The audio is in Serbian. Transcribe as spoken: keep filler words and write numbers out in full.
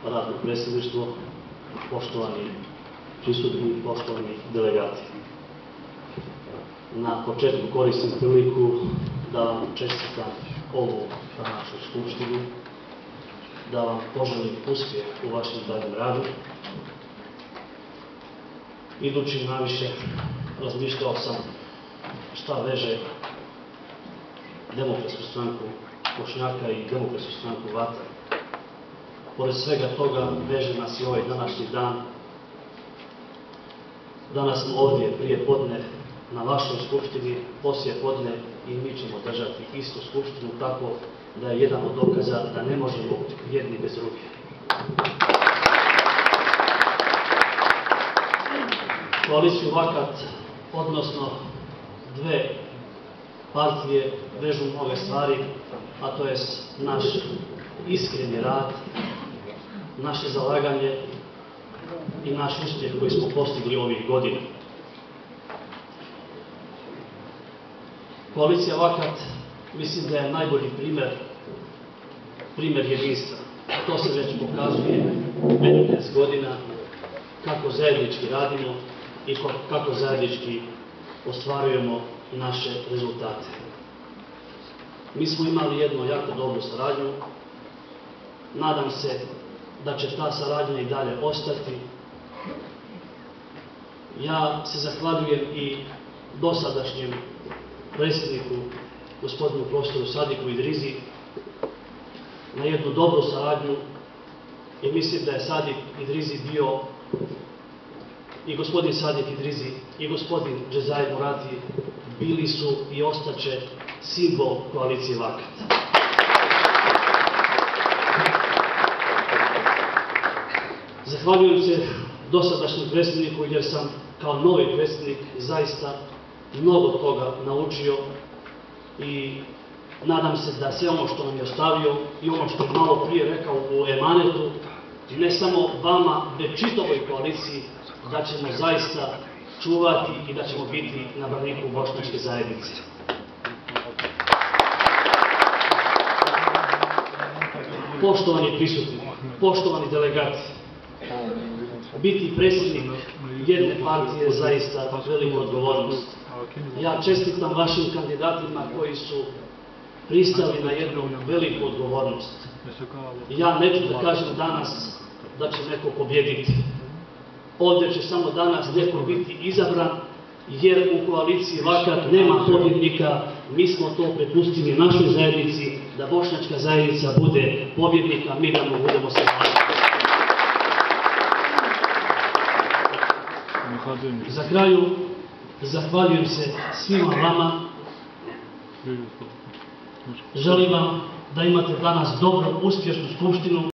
radno predsjedništvo, poštovani prisutni, poštovani delegati. Na početku koristim priliku da vam čestitam ovu današnju skupštinu, da vam poželim uspjeh u vašem daljem radu. Idući naviše razmišljao sam šta veže Demokratsku stranku Bošnjaka i Demokratsku stranku Vatra. Pored svega toga veže nas i ovaj današnji dan. Danas smo ovdje prije podne na vašoj skupštini, poslije podne i mi ćemo držati istu skupštinu, tako da je jedan od dokaza da ne možemo jedni bez drugih. Koaliciju Vakat, odnosno dve partije, vežu mnoge stvari, a to je naš iskreni rad, naše zalaganje i naš uspjeh koji smo postigli ovih godina. Koalicija Vakat mislim da je najbolji primjer, primjer jedinstva. To se već pokazuje petnaest godina kako zajednički radimo i kako zajednički ostvarujemo naše rezultate. Mi smo imali jednu jako dobru saradnju. Nadam se da će ta saradnja i dalje ostati. Ja se zahvaljujem i dosadašnjem predsjedniku, gospodinu profesoru Sadiku Idrizi, na jednu dobru saradnju i mislim da je Sadik Idrizi bio i gospodin Sadik Idrizi i gospodin Džezajed Murati bili su i ostaće simbol koalicije Vakat. Zahvaljujem se dosadašnjem predsjedniku jer sam kao novi predsjednik zaista mnogo toga naučio i nadam se da sve ono što nam je ostavio i ono što je malo prije rekao u emanetu, ne samo vama, već čitavoj koaliciji, da ćemo zaista čuvati i da ćemo biti na braniku bošnjačke zajednice. Poštovani prisutni, poštovani delegati, biti predsjednik jedne partije je zaista velika odgovornost. Ja čestitam vašim kandidatima koji su pristali na jednu veliku odgovornost. Ja neću da kažem danas da će neko pobjediti. Ovdje će samo danas neko biti izabran, jer u koaliciji Vakat nema pobjednika. Mi smo to prepustili našoj zajednici, da bošnjačka zajednica bude pobjednik, a mi da mu budemo se Za kraju, zahvaljujem se svima vama. Želim vam da imate danas dobru, uspješnu skupštinu.